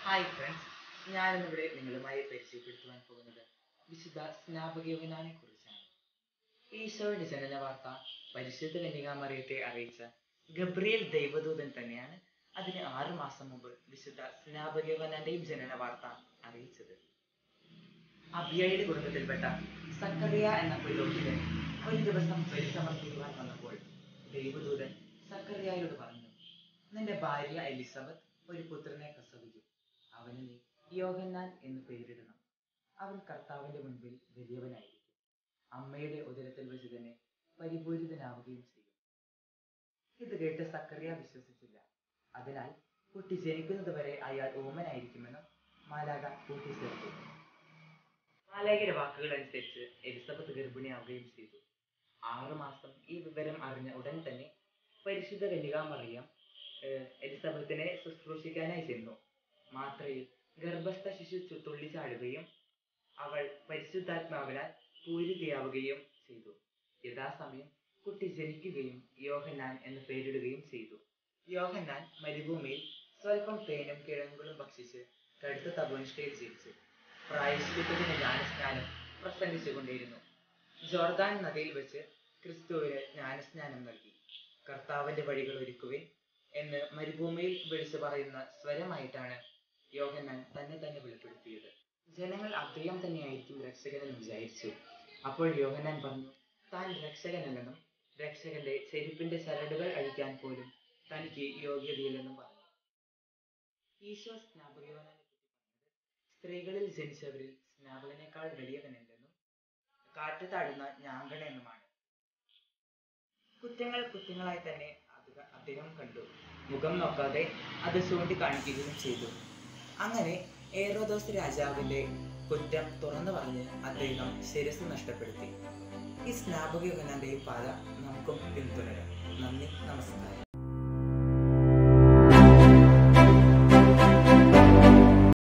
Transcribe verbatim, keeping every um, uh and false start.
Hi friends, ഞാനിന്നിവിടെ നിങ്ങളുമായി പരിചയപ്പെടുത്തുവാൻ പോകുന്നത് വിശുദ്ധ സ്നാപകയോഹന്നാനെ കുറിച്ചാണ്. ഈശോയുടെ ജനന വാർത്ത പരിശുദ്ധ കന്യകാമറിയത്തെ അറിയിച്ച ഗബ്രിയേൽ ദൈവദൂതൻ തന്നെയാണ് അതിന് ആറു മാസം മുമ്പ് വിശുദ്ധ സ്നാപകയോഹന്നാന്റെയും ജനന വാർത്ത അറിയിച്ചത്. അബിയയുടെ കുടുംബത്തിൽപ്പെട്ട സക്കറിയ എന്ന പുരോഹിതൻ ഒരു ദിവസം ബലി സമർപ്പിക്കുവാൻ വന്നപ്പോൾ ദൈവദൂതൻ സക്കറിയായോട് പറഞ്ഞു, നിന്റെ ഭാര്യ എലിസബത്ത് ഒരു പുത്രനെ പ്രസവിക്കും. അവന് നീ യോഹന്നാൻ എന്ന് പേരിടണം. അവൻ കർത്താവിന്റെ മുൻപിൽ വലിയവനായിരിക്കും. അമ്മയുടെ ഉദരത്തിൽ വെച്ച് തന്നെ പരിപൂരിതനാവുകയും ചെയ്യും. ഇത് കേട്ട് സക്കറിയ വിശ്വസിച്ചില്ല. അതിനാൽ കുട്ടി ജനിക്കുന്നത് വരെ അയാൾ ഓമനായിരിക്കുമെന്ന് മാലാഖ കൂട്ടിച്ചേർത്തു. മാലാഖയുടെ വാക്കുകൾ അനുസരിച്ച് എലിസബത്ത് ഗർഭിണിയാവുകയും ചെയ്തു. ആറു മാസം ഈ വിവരം അറിഞ്ഞ ഉടൻ തന്നെ പരിശുദ്ധ കന്യകാമറിയം എലിസബത്തിനെ ശുശ്രൂഷിക്കാനായി ചെന്നു. മാത്രയിൽ ഗർഭസ്ഥ ശിശു തുള്ളിച്ചാടുകയും അവൾ പരിശുദ്ധാത്മാവിനാൽ പൂരിതയാവുകയും ചെയ്തു. യഥാസമയം കുട്ടി ജനിക്കുകയും യോഹന്നാൻ എന്ന് പേരിടുകയും ചെയ്തു. യോഹന്നാൻ മരുഭൂമിയിൽ സ്വല്പം തേനും കിഴങ്ങുകളും ഭക്ഷിച്ച് കടുത്ത തപോനിഷ്ഠയിൽ ജീവിച്ചു. പ്രായശ്ചിത്തത്തിന് ജ്ഞാനസ്നാനം പ്രസംഗിച്ചുകൊണ്ടിരുന്നു. ജോർദാൻ നദിയിൽ വെച്ച് ക്രിസ്തുവിന് ജ്ഞാനസ്നാനം നൽകി. കർത്താവിന്റെ വഴികൾ ഒരുക്കുവിൻ എന്ന് മരുഭൂമിയിൽ വിളിച്ചു പറയുന്ന സ്വരമായിട്ടാണ് യോഹന്നാൻ തന്നെ തന്നെ വെളിപ്പെടുത്തിയത്. ജനങ്ങൾ അദ്ദേഹം തന്നെയായിരിക്കും രക്ഷകനെന്ന് വിചാരിച്ചു. അപ്പോൾ യോഹന്നാൻ പറഞ്ഞു, താൻ രക്ഷകനല്ലെന്നും രക്ഷകന്റെ ചെരുപ്പിന്റെ ചരടുകൾ അഴിക്കാൻ പോലും തനിക്ക് യോഗ്യതയില്ലെന്നും പറഞ്ഞു. ഈശോ സ്നാപകയോഹന്നാനെ പറ്റി പറഞ്ഞത്, സ്ത്രീകളിൽ ജനിച്ചവരിൽ സ്നാപകനേക്കാൾ വലിയവനല്ലെന്നും കാറ്റത്താടുന്ന ഞാങ്കണെന്നുമാണ്. കുറ്റങ്ങൾ കുറ്റങ്ങളായി തന്നെ അദ്ദേഹം കണ്ടു. മുഖം നോക്കാതെ അത് ചൂണ്ടിക്കാണിക്കുകയും ചെയ്തു. അങ്ങനെ ഹേറോദോസ് രാജാവിന്റെ കുറ്റം തുറന്നു പറഞ്ഞ് അദ്ദേഹം ശിരസ്സ് നഷ്ടപ്പെടുത്തി. ഈ സ്നാപക യോഹന്നാന്റെ പാത നമുക്കും പിന്തുടരാം. നന്ദി, നമസ്കാരം.